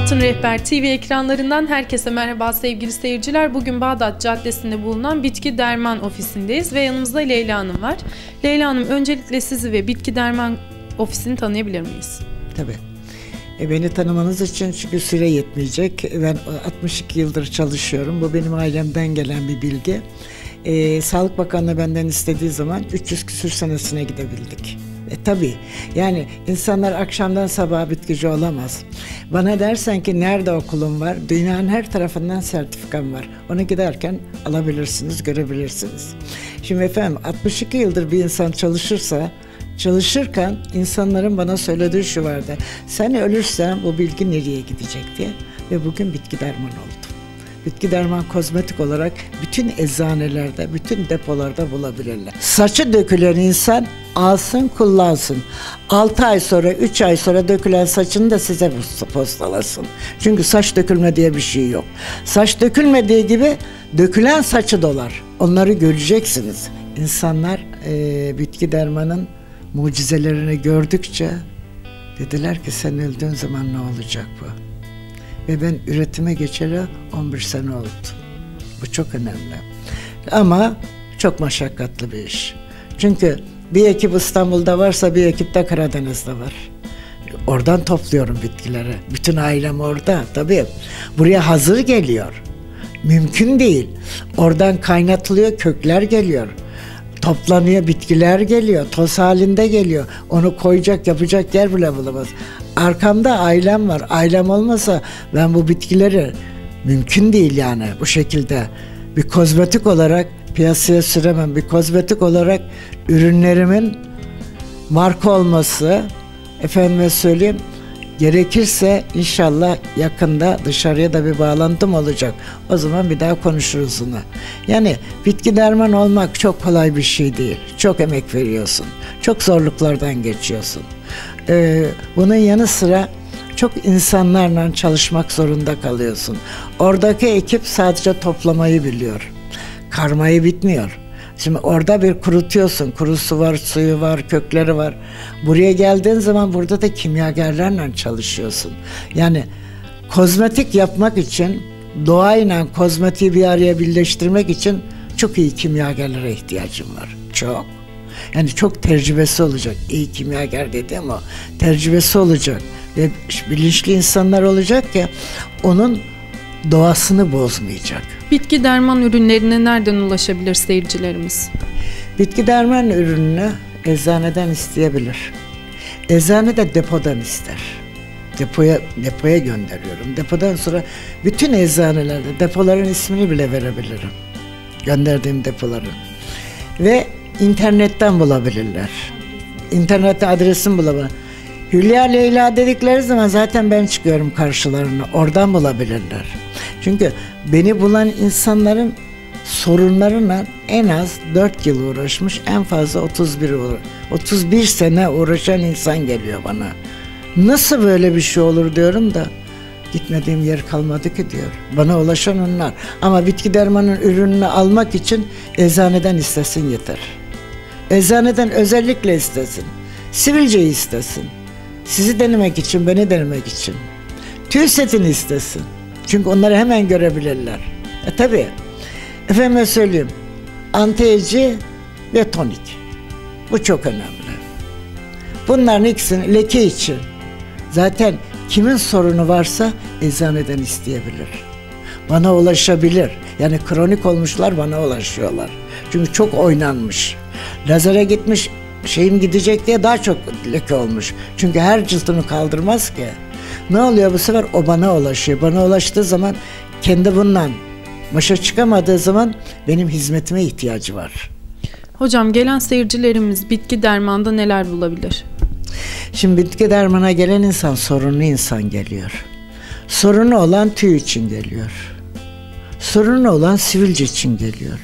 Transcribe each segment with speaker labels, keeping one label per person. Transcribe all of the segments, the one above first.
Speaker 1: Altın Rehber TV ekranlarından herkese merhaba sevgili seyirciler. Bugün Bağdat Caddesi'nde bulunan Bitki Derman ofisindeyiz ve yanımızda Leyla Hanım var. Leyla Hanım, öncelikle sizi ve Bitki Derman ofisini tanıyabilir miyiz?
Speaker 2: Tabii. Beni tanımanız için çünkü süre yetmeyecek. Ben 62 yıldır çalışıyorum. Bu benim ailemden gelen bir bilgi. Sağlık Bakanlığı benden istediği zaman 300 küsür senesine gidebildik. Tabii yani insanlar akşamdan sabaha bitkici olamaz. Bana dersen ki nerede okulum var? Dünyanın her tarafından sertifikam var. Onu giderken alabilirsiniz, görebilirsiniz. Şimdi efendim 62 yıldır bir insan çalışırken insanların bana söylediği şu vardı: sen ölürsen bu bilgi nereye gidecek diye. Ve bugün Bitki Derman oldu. Bitki Derman kozmetik olarak bütün eczanelerde, bütün depolarda bulabilirler. Saçı dökülen insan alsın, kullansın. 6 ay sonra, 3 ay sonra dökülen saçını da size postalasın. Çünkü saç dökülme diye bir şey yok. Saç dökülmediği gibi dökülen saçı dolar. Onları göreceksiniz. İnsanlar Bitki Derman'ın mucizelerini gördükçe dediler ki sen öldüğün zaman ne olacak bu? Ve ben üretime geçeli 11 sene oldu. Bu çok önemli. Ama çok meşakkatli bir iş. Çünkü bir ekip İstanbul'da varsa bir ekip de Karadeniz'de var. Oradan topluyorum bitkileri. Bütün ailem orada. Tabii buraya hazır geliyor. Mümkün değil. Oradan kaynatılıyor, kökler geliyor. Toplanıyor, bitkiler geliyor, toz halinde geliyor. Onu koyacak, yapacak yer bile bulamaz. Arkamda ailem var. Ailem olmasa ben bu bitkileri mümkün değil yani bu şekilde. Bir kozmetik olarak piyasaya süremem. Bir kozmetik olarak ürünlerimin marka olması, efendime söyleyeyim, gerekirse inşallah yakında dışarıya da bir bağlantım olacak. O zaman bir daha konuşuruz bunu. Yani bitki derman olmak çok kolay bir şey değil. Çok emek veriyorsun. Çok zorluklardan geçiyorsun. Bunun yanı sıra çok insanlarla çalışmak zorunda kalıyorsun. Oradaki ekip sadece toplamayı biliyor. Karmayı bitmiyor. Şimdi orada bir kurutuyorsun. Kurusu var, suyu var, kökleri var. Buraya geldiğin zaman burada da kimyagerlerle çalışıyorsun. Yani kozmetik yapmak için, doğayla kozmetiği bir araya birleştirmek için çok iyi kimyagerlere ihtiyacım var. Çok. Yani çok tecrübesi olacak. İyi kimyager dediğim o. Tecrübesi olacak. Ve bilinçli insanlar olacak ki onun doğasını bozmayacak.
Speaker 1: Bitki derman ürünlerine nereden ulaşabilir seyircilerimiz?
Speaker 2: Bitki derman ürününü eczaneden isteyebilir. Eczane de depodan ister. Depoya gönderiyorum. Depodan sonra bütün eczanelerde depoların ismini bile verebilirim. Gönderdiğim depoların. Ve internetten bulabilirler. İnternette adresimi bulabilirler. Hülya Leyla dedikleri zaman zaten ben çıkıyorum karşılarına. Oradan bulabilirler. Çünkü beni bulan insanların sorunlarına en az 4 yıl uğraşmış, en fazla 31 sene uğraşan insan geliyor bana. Nasıl böyle bir şey olur diyorum da gitmediğim yer kalmadı ki diyor. Bana ulaşan onlar. Ama bitki dermanın ürününü almak için eczaneden istesin yeter. Eczaneden özellikle istesin. Sivilceyi istesin. Sizi denemek için, beni denemek için. Tüy setini istesin. Çünkü onları hemen görebilirler. Tabii. Efendime söyleyeyim. Anti-eci ve tonik. Bu çok önemli. Bunların ikisini leke için. Zaten kimin sorunu varsa eczaneden isteyebilir. Bana ulaşabilir. Yani kronik olmuşlar bana ulaşıyorlar. Çünkü çok oynanmış. Lazere gitmiş, şeyim gidecek diye daha çok leke olmuş. Çünkü her cıltını kaldırmaz ki. Ne oluyor bu sefer? O bana ulaşıyor. Bana ulaştığı zaman kendi bundan başa çıkamadığı zaman benim hizmetime ihtiyacı var.
Speaker 1: Hocam, gelen seyircilerimiz bitki dermanda neler bulabilir?
Speaker 2: Şimdi bitki dermana gelen insan sorunlu insan geliyor. Sorunu olan tüy için geliyor. Sorunu olan sivilce için geliyor.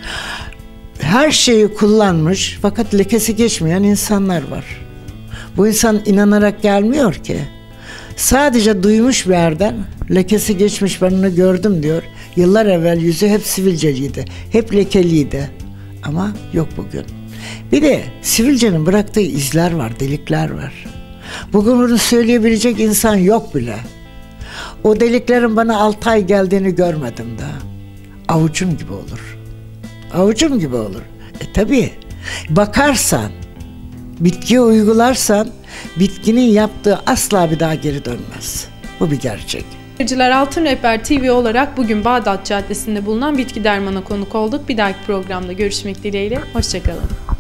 Speaker 2: Her şeyi kullanmış fakat lekesi geçmeyen insanlar var. Bu insan inanarak gelmiyor ki. Sadece duymuş bir yerden lekesi geçmiş, ben onu gördüm diyor. Yıllar evvel yüzü hep sivilceliydi, hep lekeliydi. Ama yok bugün. Bir de sivilcenin bıraktığı izler var, delikler var. Bugün bunu söyleyebilecek insan yok bile. O deliklerin bana 6 ay geldiğini görmedim daha. Avucum gibi olur. Avucum gibi olur. Tabii bakarsan, bitkiye uygularsan bitkinin yaptığı asla bir daha geri dönmez. Bu bir gerçek.
Speaker 1: Seyirciler, Altın Rehber TV olarak bugün Bağdat Caddesi'nde bulunan bitki dermana konuk olduk. Bir dahaki programda görüşmek dileğiyle. Hoşçakalın.